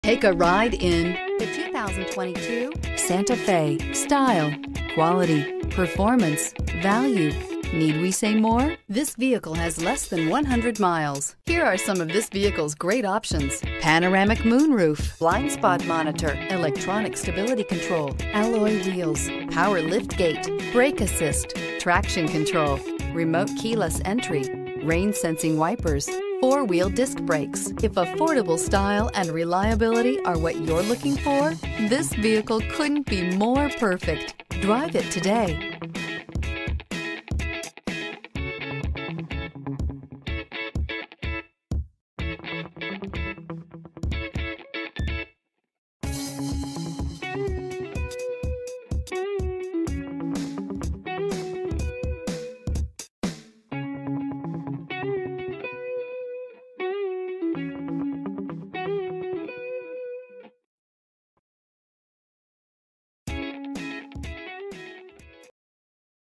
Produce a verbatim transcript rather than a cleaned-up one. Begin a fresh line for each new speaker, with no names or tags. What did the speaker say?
Take a ride in the two thousand twenty-two Santa Fe. Style, quality, performance, value. Need we say more? This vehicle has less than one hundred miles. Here are some of this vehicle's great options: panoramic moonroof, blind spot monitor, electronic stability control, alloy wheels, power lift gate, brake assist, traction control, remote keyless entry, rain sensing wipers, four-wheel disc brakes. If affordable style and reliability are what you're looking for, this vehicle couldn't be more perfect. Drive it today.